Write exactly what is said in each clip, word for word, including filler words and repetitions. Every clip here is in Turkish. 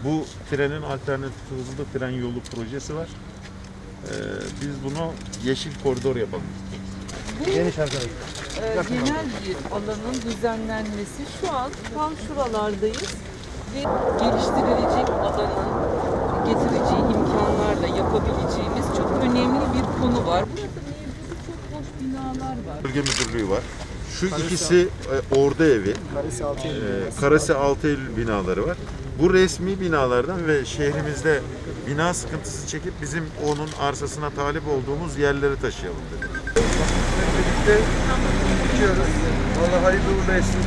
Bu trenin alternatif hızlı tren yolu projesi var. Ee, biz bunu yeşil koridor yapalım. Bu Geniş e, genel bir alanın düzenlenmesi şu an tam şuralardayız ve geliştirilecek alanın getireceği imkanlarla yapabileceğimiz çok önemli bir konu var. Burada mevcut çok boş binalar var. Bölge müdürlüğü var. Şu Karası ikisi e, Ordu Evi, Karası Altı Eylül, e, Karası Altı Eylül binaları var. Bu resmi binalardan ve şehrimizde bina sıkıntısı çekip bizim onun arsasına talip olduğumuz yerleri taşıyalım dedik. Birlikte uçuyoruz. Vallahi hayırlı uğurlu olsun.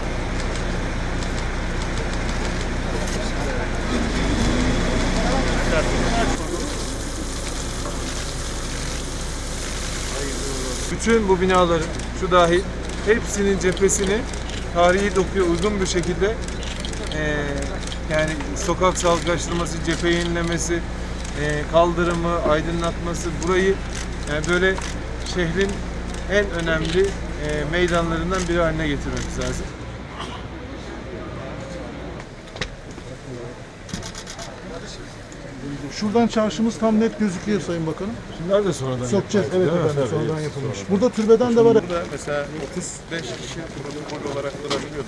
Bütün bu binaların, şu dahil, hepsinin cephesini tarihi dokuya uygun bir şekilde e, yani sokak salklaştırması, cephe yenilemesi, e, kaldırımı, aydınlatması, burayı yani böyle şehrin en önemli e, meydanlarından biri haline getirmemiz lazım. Şuradan çarşımız tam net gözüküyor Sayın Bakanım. Şunlar da sonradan Sokacağız, evet efendim, sonradan yapılmış. Burada türbeden de var. Burada mesela otuz beş kişi protokol olarak durabiliyor.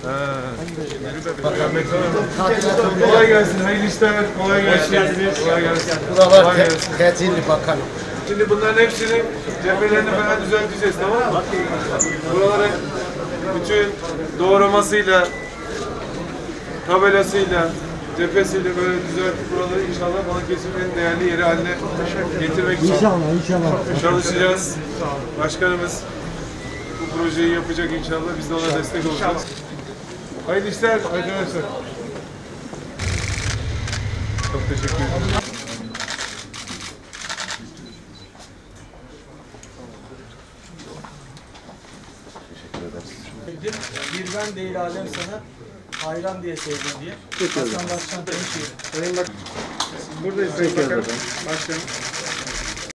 Kolay gelsin, hayırlı işler, kolay gelsin. Kolay gelsin. Buralar tecilli bakanım. Şimdi bunların hepsini cephelerini falan düzelteceğiz, tamam mı? Buraları bütün doğramasıyla, tabelasıyla, cephesiyle böyle düzeltip buraları inşallah Balıkesir'in en değerli yeri haline getirmek için İnşallah, inşallah. çalışacağız. Başkanımız bu projeyi yapacak inşallah. Biz de ona destek olacağız. Hayırlı işler arkadaşlar. Çok teşekkür ederim. Bir ben değil alem sana hayran diye sevdim diye. Hasan Başkan Tenşehir. Buradayız Sayın Bakanım. Başkanım.